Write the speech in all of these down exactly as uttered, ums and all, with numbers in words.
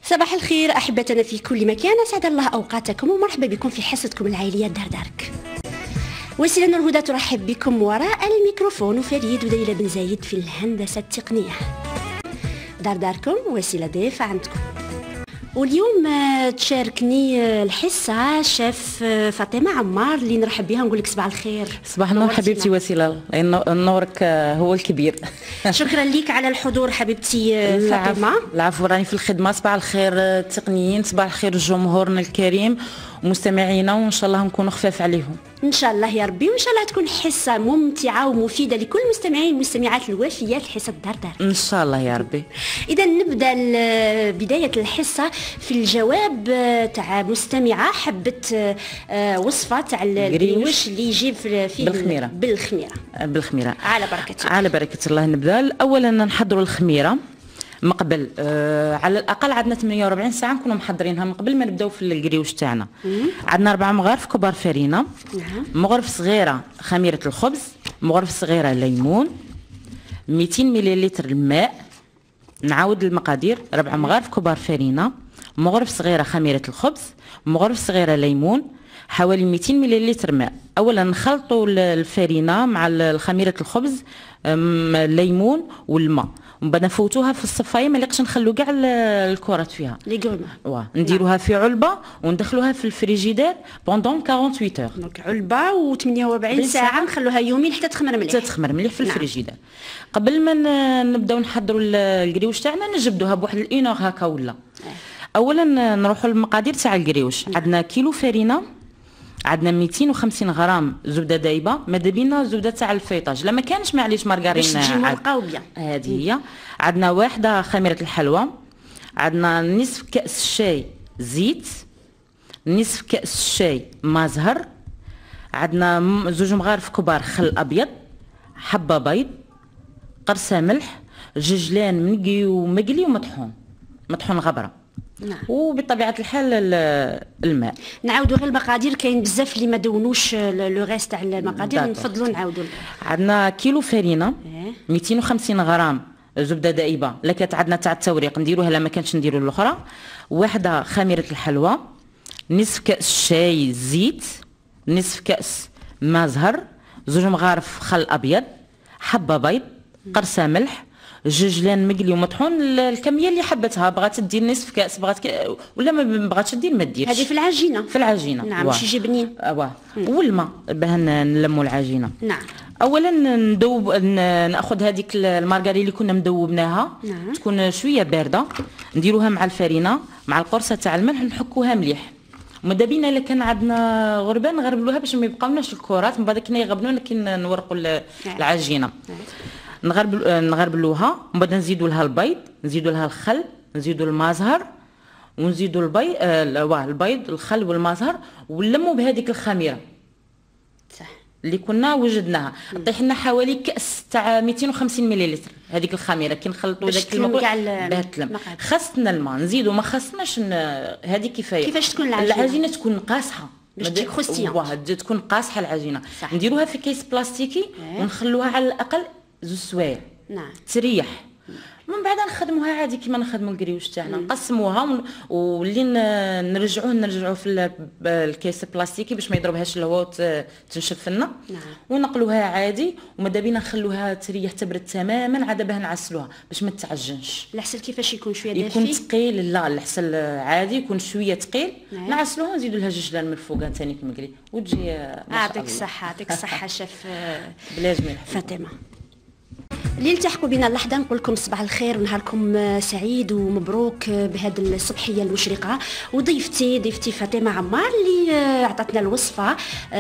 صباح الخير أحبتنا في كل مكان، أسعد الله أوقاتكم ومرحبا بكم في حصتكم العائلية دار دارك. وسيلة نور الهدى ترحب بكم وراء الميكروفون، وفريد وديلة بن زايد في الهندسة التقنية. دار داركم وسيلة ضيفة عندكم، واليوم تشاركني الحصة شيف فاطمة عمار اللي نرحب بها ونقول لك صباح الخير. صباح النور حبيبتي وسيلة، نورك هو الكبير. شكرا لك على الحضور حبيبتي فاطمة. العفو، راني في الخدمة. صباح الخير التقنيين، صباح الخير جمهورنا الكريم ومستمعينا، وان شاء الله نكونوا خفاف عليهم ان شاء الله يا ربي، وان شاء الله تكون حصه ممتعه ومفيده لكل المستمعين والمستمعات الوافيات لحصه دار دار ان شاء الله يا ربي. اذا نبدا بدايه الحصه في الجواب تاع مستمعه حبت وصفه تاع القريوش اللي يجيب فيه بالخميره بالخميره بالخميره على بركه الله. على بركه الله. نبدا اولا نحضروا الخميره من قبل، آه على الاقل عندنا ثمانية وأربعين ساعه نكونوا محضرينها من قبل ما نبداو في القريوش تاعنا. عندنا اربعه مغارف كبار فرينه، مغرف صغيره خميره الخبز، مغرف صغيره ليمون، مئتين مليلتر الماء. نعاود المقادير: ربع مغارف كبار فرينه، مغرف صغيره خميره الخبز، مغرف صغيره ليمون، حوالي مئتين مليلتر ماء. اولا نخلطوا الفرينه مع خميره الخبز، الليمون والماء، ومن بعد نفوتوها في الصفايه، ما نلقش نخلو كاع الكرات فيها لي غوما. واه نديروها في علبه وندخلوها في الفريجيدير بوندون ثمانية وأربعين اور. دونك علبه و48 ساعه نخلوها يومين حتى تخمر مليح. حتى تخمر مليح في الفريجيدير. قبل ما نبداو نحضروا القريوش تاعنا نجبدوها بواحد الإون اور هكا ولا. اولا نروحوا للمقادير تاع القريوش. عندنا كيلو فرينه، عندنا مئتين وخمسين غرام زبده دايبه، ماذا بينا زبده تاع الفيطاج، لا ما كانش معليش مارغرين باش تجي مرقه وبيان. هذه هي. عندنا واحده خميره الحلوى، عندنا نصف كاس شاي زيت، نصف كاس شاي ما زهر، عندنا زوج مغارف كبار خل ابيض، حبه بيض، قرصه ملح، جوج لان منقي ومقلي ومطحون مطحون غبره. نعم. وبطبيعه الحال الماء. نعاودوا غير المقادير، كاين بزاف اللي ما دونوش لو ريست تاع المقادير، نفضلوا نعاودوا. عندنا كيلو فرينه، إيه؟ مئتين وخمسين غرام زبده دائبه، لا كانت عندنا تاع التوريق نديروها، لا ما كانش نديروا الاخرى. واحده خميره الحلوى، نصف كاس شاي زيت، نصف كاس ماء زهر، زوج مغارف خل ابيض، حبه بيض، قرصه ملح، جوج لان مقلي ومطحون. الكميه اللي حبتها، بغات دير نصف كاس، بغات ك... ولا ما بغاتش دير ما ديرش. هذه في العجينه في العجينه نعم، باش يجي بنين. واه والماء باه نلموا العجينه. نعم. اولا ندوب ناخذ هذيك المارغرين اللي كنا مدوبناها. نعم. تكون شويه بارده، نديروها مع الفرينه مع القرصه تاع الملح، نحكوها مليح. وماذا بينا الا كان عندنا غربان نغربلوها باش ما يبقاوناش الكرات، من بعد كنا يغبنونا كي نورقوا العجينه. نغرب نغربلوها، ومن بعد نزيدوا لها البيض، نزيدوا لها الخل، نزيدوا المازهر، ونزيدوا البيض آه البيض الخل والمازهر، ونلموا بهذيك الخميره صح اللي كنا وجدناها. طيح لنا حوالي كاس تاع مئتين وخمسين مليلتر هذيك الخميره. كي نخلطوا داك الماء باه تلم، خاصنا الماء نزيدوا، ما خاصناش هذه كفايه. كيفاش تكون العجينه؟ العجينه تكون قاصحه باش تجي كروستيون، واه تكون قاصحه العجينه. نديروها في كيس بلاستيكي ونخلوها على الاقل زوج سوايع. نعم. تريح. من بعد نخدموها عادي كيما نخدموا القريوش تاعنا، نقسموها واللي نرجعوه نرجعوه في الكيس البلاستيكي باش ما يضربهاش الهواء تنشف لنا. نعم. ونقلوها عادي، وماذا بينا نخلوها تريح تبرد تماما عاد باه نعسلوها باش ما تعجنش. العسل كيفاش يكون؟ شويه دافي؟ يكون ثقيل. لا العسل عادي يكون شويه ثقيل. نعم. نعسلوها نزيدوا لها جوج لان من الفوق ثاني تمقلي وتجي ما شاء الله. يعطيك الصحه يعطيك الصحه شيف بلا جميل فاطمه. اللي التحقوا بنا اللحظه نقول لكم صباح الخير ونهاركم سعيد ومبروك بهذه الصبحيه المشرقه. وضيفتي ضيفتي فاطمه عمار اللي عطاتنا الوصفه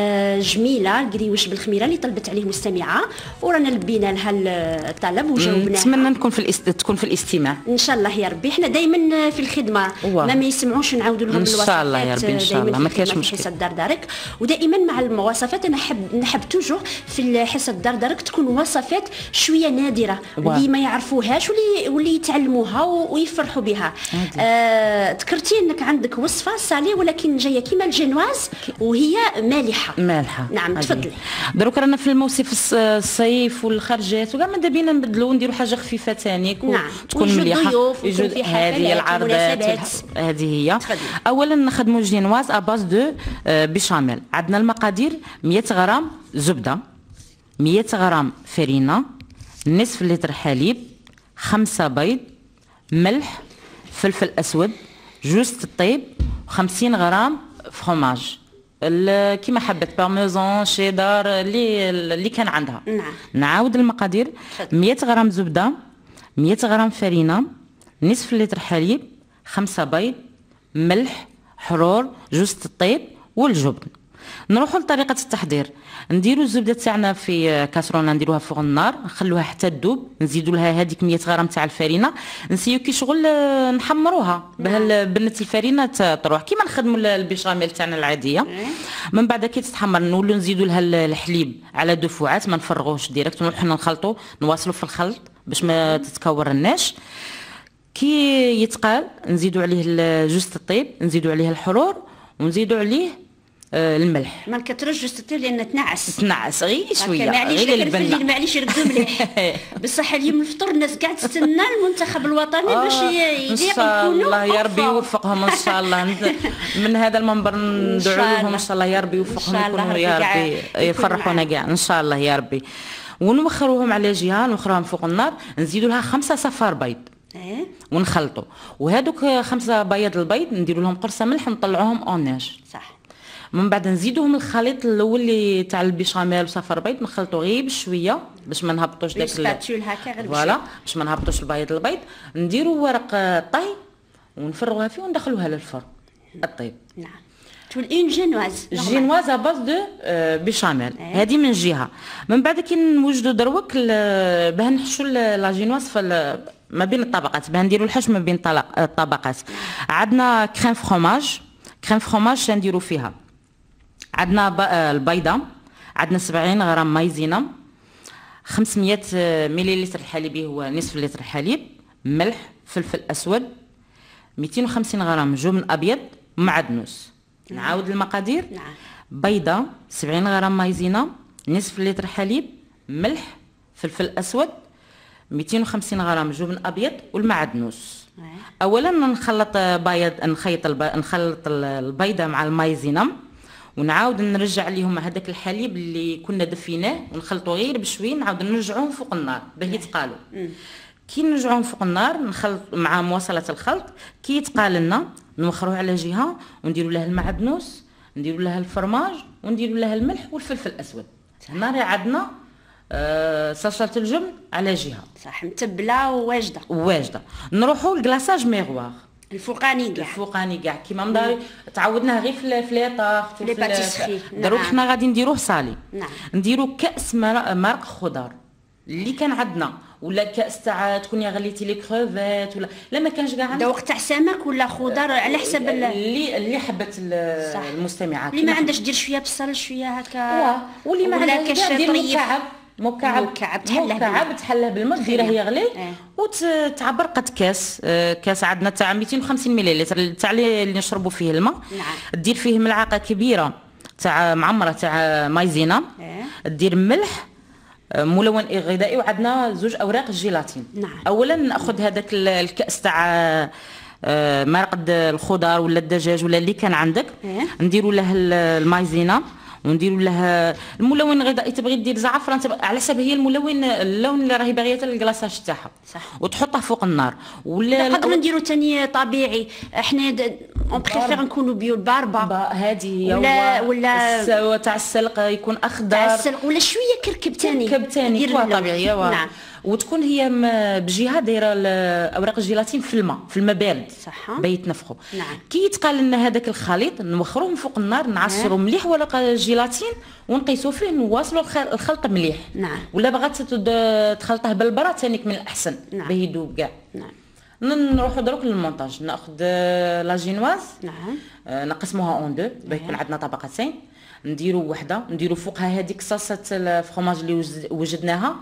جميله القريوش بالخميره اللي طلبت عليه مستمعه، ورانا لبينا لها الطلب وجاوبناها. نتمنى نكون في الاست... تكون في الاستماع ان شاء الله يا ربي. احنا دائما في الخدمه، ما ما يسمعوش نعاودوا لهم الوصفات. ان شاء الله يا ربي ان شاء الله ما كاينش مشكل. حصه دار دارك، ودائما مع المواصفات انا نحب نحب توجور في حصه دار دارك تكون وصفات شويه نادره اللي ما يعرفوهاش واللي واللي يتعلموها ويفرحوا بها. آه ذكرتي انك عندك وصفه صالي ولكن جايه كيما الجينواز وهي مالحه. مالحه نعم تفضلي. دروك رانا في الموسم الصيف والخرجات وكاع ماذا بينا نبدلوا ونديروا حاجه خفيفه ثاني نعم. تكون مليحه. يوجد هذه العرضات هذه هي. اولا نخدموا الجينواز اباز دو بيشاميل. عندنا المقادير مية غرام زبده، مية غرام فرينه، نصف لتر حليب، خمسة بيض، ملح، فلفل اسود، جوز الطيب، وخمسين غرام فروماج كيما حبت بارميزون شيدار اللي اللي كان عندها. نعم. نعاود المقادير مية غرام زبده، مية غرام فرينه، نصف لتر حليب، خمسة بيض، ملح، حرور، جوز الطيب والجبن. نروحوا لطريقه التحضير. نديروا الزبده تاعنا في كاسرونه نديروها فوق النار نخلوها حتى تذوب، نزيدوا لها هذيك مية غرام تاع الفرينه، نسيو كي شغل نحمروها بها بنه الفرينه تروح كيما نخدموا البيشاميل تاعنا العاديه. من بعد كي تتحمر نولوا نزيدوا لها الحليب على دفعات ما نفرغوش ديريكت، نروحوا نخلطوا نواصلوا في الخلط باش ما تتكورناش. كي يتقال نزيدوا عليه جوز الطيب، نزيدوا عليه الحرور ونزيدوا عليه الملح. ما نكثروش جوز الطيب لان تنعس تنعس غير شويه غير البنه. معليش يرقدوا مليح. بصح اليوم الفطور الناس قاعد تستنى المنتخب الوطني باش يليق يكونوا. الله يا ربي يوفقهم ان شاء الله. من هذا المنبر ندعو لهم ان شاء الله يا ربي يوفقهم يكونوا يا ربي يفرحونا كاع ان شاء الله يا ربي. ونوخروهم على جهه نوخروهم فوق النار نزيدوا لها خمسة صفار بيض ونخلطوا. وهذوك خمسة بياض البيض نديروا لهم قرصه ملح ونطلعوهم اوناج. صح. من بعد نزيدوهم الخليط الاول اللي تاع البيشاميل وصفر بيض نخلطوا غير بشويه باش ما نهبطوش داك السباتول هكا غير فوالا باش ما نهبطوش البيض البيض. نديروا ورق الطهي ونفرغوها فيه وندخلوها للفرن الطيب. نعم. تقول اون جينواز. جينواز باز دو بيشاميل هذه من جهه. من بعد كي نوجدوا دروك باه نحشوا لا جينواز في ما بين الطبقات باه نديروا الحشو ما بين الطبقات. عندنا كريم فروماج. كريم فروماج نديروا فيها عندنا البيضه، عندنا سبعين غرام مايزينا، خمسمية مليلتر الحليب هو نصف لتر حليب، ملح، فلفل اسود، مئتين وخمسين غرام جبن ابيض، معدنوس. نعاود المقادير. نعم. بيضه سبعين غرام مايزينا، نصف لتر حليب، ملح، فلفل اسود، مئتين وخمسين غرام جبن ابيض والمعدنوس. اولا نخلط بيض نخيط نخلط البيضه مع المايزينا ونعاود نرجع عليهم هذاك الحليب اللي كنا دفيناه ونخلطوا غير بشوي نعاود نرجعوهم فوق النار باه يتقالوا. كي نرجعوهم فوق النار نخلط مع مواصله الخلط. كي يتقال لنا نوخروه على جهه ونديروا له المعدنوس، نديروا له الفرماج ونديروا له الملح والفلفل الاسود. هنا راه عندنا أه صلصه الجبن على جهه صح متبله وواجده واجده. نروحوا لكلاصاج ميغوار الفوقاني كاع الفوقاني كاع كيما مداري تعودناه غير في في طاخت في باتيسري. دروك حنا غادي نديروه صالي. نعم. نديرو كاس مرق خضار اللي كان عندنا ولا كاس تاع تكون يا غليتي لي كروفيت ولا لا ما كانش كاع ذوق تاع سمك ولا خضار على حسب اللي اللي حبت المستمعات. اللي ما عندهش دير شويه بصل شويه هكا واللي ما عندهش دير مكعب مكعب مكعب تحله مكعب تحله بالماء ديرها يغلي اه. وتعبر قد كاس كاس عندنا تاع مئتين وخمسين مليلتر تاع اللي نشربوا فيه الماء. نعم. دير فيه ملعقه كبيره تاع معمره تاع مايزينا. اه. دير ملح ملون غذائي وعندنا زوج اوراق الجيلاتين. نعم. اولا ناخذ هذاك الكاس تاع مرق الخضار ولا الدجاج ولا اللي كان عندك. اه. نديروا له المايزينا ونديروا لها الملون الغذائي. تبغي دير زعفران على حسب هي الملون اللون اللي راهي باغيه الكلاصاج تاعها وتحطه فوق النار. ولا نقدروا نديروا ثاني طبيعي. احنا اون بريفير نكونوا بيو الباربه هذه هي ولا ولا تاع السلق يكون اخضر تاع السلق ولا شويه كركب ثاني كركب ثاني طبيعيه. نعم. وتكون هي بجهه دايره اوراق الجيلاتين في الماء في الماء بارد صح باي يتنفخوا. نعم. كي يتقال لنا هذاك الخليط نوخروه من فوق النار نعصروا مليح ورق الجيلاتين ونقيسوا فيه نواصلوا الخلط مليح. نعم. ولا بغات تخلطه بالبرا ثانيك من الاحسن. نعم. باه يذوب كاع. نعم. نروحوا دروك للمونتاج. ناخذ لا جينواز. نعم. نقسموها اون دو باه يكون عندنا طبقتين. نديروا وحده نديروا فوقها هذيك صلصه الفرماج اللي وجدناها.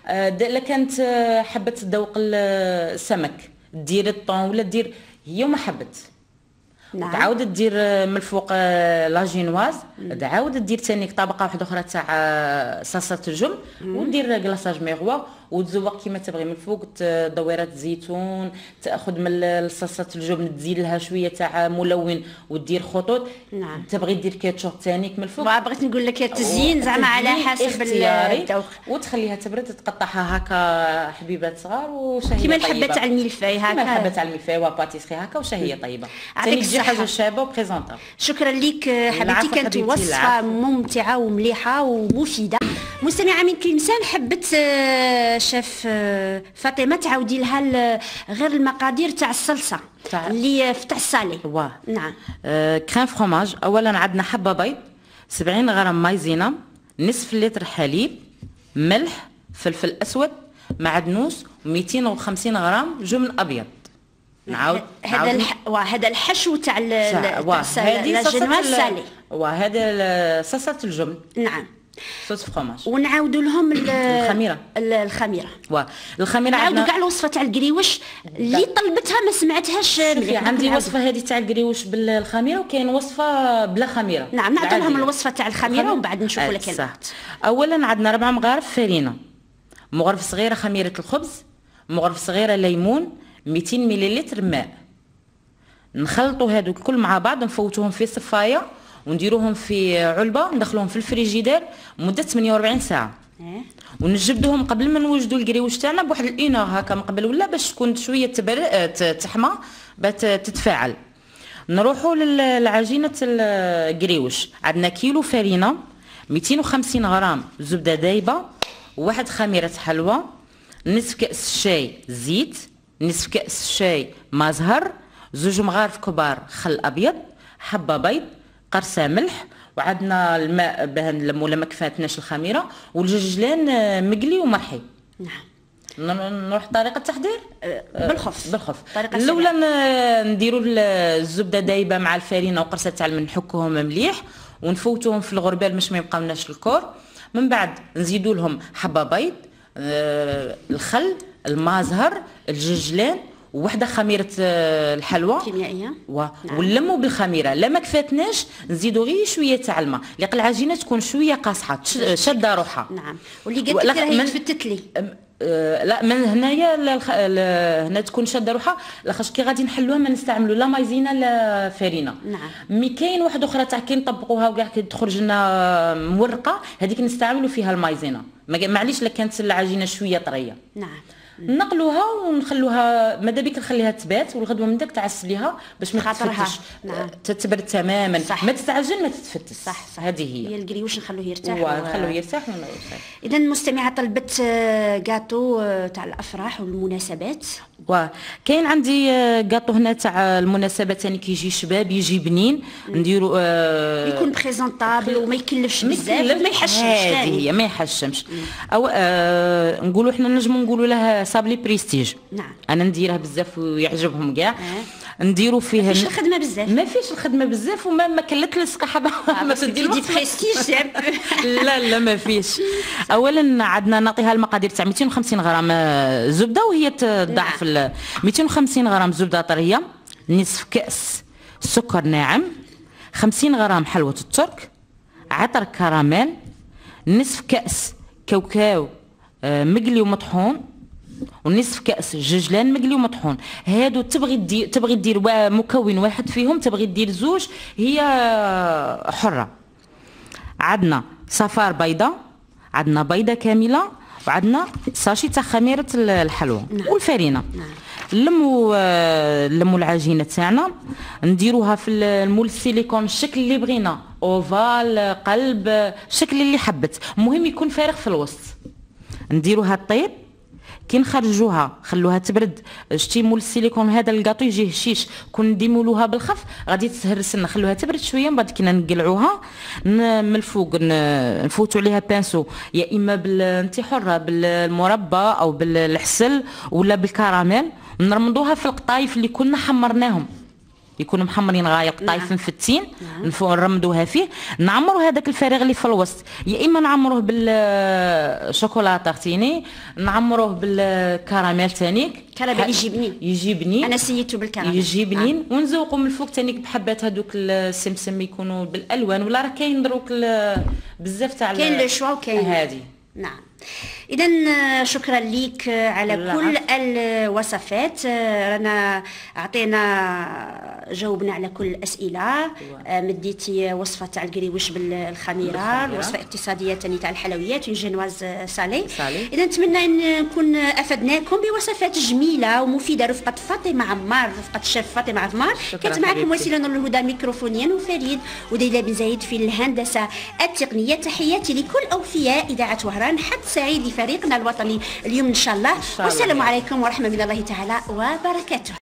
الا كانت حبت تذوق السمك دير الطون ولا دير هي وما حبت. نعم. تعاود دير من الفوق لا جينواز، تعاود دير ثاني طبقه واحده اخرى تاع صلصه الجبن ودير كلاصاج ميغوا وتزوق كيما تبغي من الفوق دويرات الزيتون، تاخذ من صلصه الجبن تزيد لها شويه تاع ملون ودير خطوط. نعم. تبغي دير كاتشوب ثاني من الفوق. بغيت نقول لك التزيين زعما على حسب الذوق وتخليها تبرد تقطعها هكا حبيبات صغار وشهيه كيما الحبه تاع الملفاي هكا، كيما الحبه تاع الملفاي وباتيسري هكا وشهيه طيبه. يعطيك حاجه شابه وبريزونطابل. شكرا لك حبيبتي، كانت وصفه ممتعه ومليحه ومفيده. مستمعه من كلمسان حبت شاف فاطمه تعاودي لها غير المقادير تاع الصلصه اللي في تاع الصالي. واه نعم. آه كريم فرomage. اولا عندنا حبه بيض، سبعين غرام مايزينا، نصف لتر حليب، ملح، فلفل اسود، معدنوس، ومئتين وخمسين غرام جبن ابيض. نعاود هذا الح... هذا الحشو تاع الصالي الصالي وهذا صلصه الجبن. نعم. صوص فرomage. ونعاودوا لهم الخميره الخميره واه الخميره. نعاودوا كاع الوصفه تاع القريوش اللي طلبتها ما سمعتهاش. عندي وصفه هذه تاع القريوش بالخميره وكاين وصفه بلا خميره. نعم نعطوا لهم الوصفه تاع الخميره ومن بعد نشوفوا لك. صح. اولا عندنا ربع مغارف فرينه، مغرف صغيره خميره الخبز، مغرف صغيره ليمون، مئتين مليلتر ماء. نخلطوا هذو الكل مع بعض، نفوتوهم في صفايه ونديروهم في علبه، ندخلوهم في الفريجيدير مده ثمانية وأربعين ساعه. ونجبدوهم قبل ما نوجدوا القريوش تاعنا بواحد الانور هكا من قبل ولا باش تكون شويه تبر... تحمى باش تتفاعل. نروحوا للعجينه القريوش. عندنا كيلو فرينه، مئتين وخمسين غرام زبده دايبه، واحد خميره حلوى، نصف كاس شاي زيت، نصف كاس شاي ما زهر، زوج مغارف كبار خل ابيض، حبه بيض، قرصه ملح، وعندنا الماء باه نلمو لما كفاتناش الخميره، والججلان مقلي ومرحي. نعم. نروح طريقه التحضير بالخف. بالخف. الاولى نديروا الزبده دايبه مع الفرينه وقرصه تاع الملح، نحكوهم مليح ونفوتوهم في الغربال باش ما يبقاوناش الكور. من بعد نزيدوا لهم حبه بيض، آه الخل، الماء زهر، الججلان، وحده خميره الحلوى كيميائيه و... نعم. ونلموا بالخميره. لا ما كفاتناش نزيدوا غير شويه تاع الماء لقى العجينه تكون شويه قاصحه شاده روحها. نعم. واللي قالت لك راهي تفتت لي أه لا من هنايا الخ... هنا تكون شاده روحها لاخاطش كي غادي نحلوها ما نستعملوا لا مايزينا لا فرينه. نعم. مي كاين واحده اخرى تاع كي نطبقوها وكاع كي تخرج لنا مورقه هذيك نستعملوا فيها المايزينا. معليش لا كانت العجينه شويه طريه. نعم. نقلوها ونخلوها ماذا بك نخليها تبات والغدوه من داك تعسليها باش ما تتفتش. نعم. تتبرد تماما. صح. ما تستعجل ما تتفتش. صح, صح. هذه هي هي القريوش نخلوه يرتاح ونخلوه يرتاح ونريح. اذا المستمعه طلبت كاطو تاع الافراح والمناسبات. وكاين عندي كاطو هنا تاع المناسبات ثاني كيجي شباب يجي بنين نديرو آه يكون بريزونطابل وما يكلفش بزاف وما يحشمش. هذه هي ما يحشمش. او آه نقولوا احنا نجموا نقولوا له صابلي بريستيج. نعم. انا نديرها بزاف ويعجبهم كاع. آه. نديروا فيه ما فيش الخدمه بزاف. ما فيش الخدمه بزاف وما ما كلت لصق حبه آه ما تدير بريستيج. لا لا ما فيش. اولا عندنا نعطيها المقادير تاع مئتين وخمسين غرام زبده وهي تضاعف. نعم. مئتين وخمسين غرام زبده طريه، نصف كاس سكر ناعم، خمسين غرام حلوه الترك، عطر كراميل، نصف كاس كاوكاو مقلي ومطحون، ونصف كاس ججلان مقلي ومطحون. هادو تبغي دير تبغي دير مكون واحد فيهم، تبغي دير زوج هي حره. عندنا صفار بيضه، عندنا بيضه كامله، وعندنا ساشي تاع خميره الحلوى. نعم. والفرينه. نعم. نلموا نلموا العجينه تاعنا نديروها في المول السيليكون الشكل اللي بغينا، اوفال، قلب، الشكل اللي حبت، المهم يكون فارغ في الوسط. نديروها طيب كي نخرجوها خلوها تبرد. شتي مول السيليكون هذا الكاطو يجي هشيش، كون نديمولوها بالخف غادي تهرس لنا. خلوها تبرد شويه من بعد كي نقلعوها من الفوق نفوتوا عليها بانسو، يا اما بال انت حره بالمربى او بالحسل ولا بالكراميل، نرمضوها في القطايف اللي كنا حمرناهم. يكونوا محمرين غايق طايفين فتين، نرمدوها فيه، نعمروا هذاك الفارغ اللي في الوسط، يا اما نعمروه بالشوكولاته ثاني، نعمروه بالكراميل ثاني، كراميل يجي بنين، يجي بنين، انا سيتو بالكراميل يجي بنين، آه. ونزوقوا من الفوق ثاني بحبات هذوك السمسم يكونوا بالالوان، ولا راه كاين دروك بزاف تاع كاين لو شوا وكاين هذه. نعم. إذا شكرا ليك على كل الوصفات، رانا عطينا جاوبنا على كل الأسئلة، مديتي وصفة تاع القريوش بالخميرة، الوصفة الاقتصادية تاني تاع الحلويات اون جينواز سالي. إذا نتمنى أن نكون أفدناكم بوصفات جميلة ومفيدة رفقة فاطمة عمار، رفقة الشيف فاطمة عمار. كانت معكم وسيلة نور الهدى ميكروفونيا وفريد وديلا بن زايد في الهندسة التقنية. تحياتي لكل أوفياء إذاعة وهران، حد سعيد فريقنا الوطني اليوم إن شاء الله. والسلام عليكم ورحمة الله تعالى وبركاته.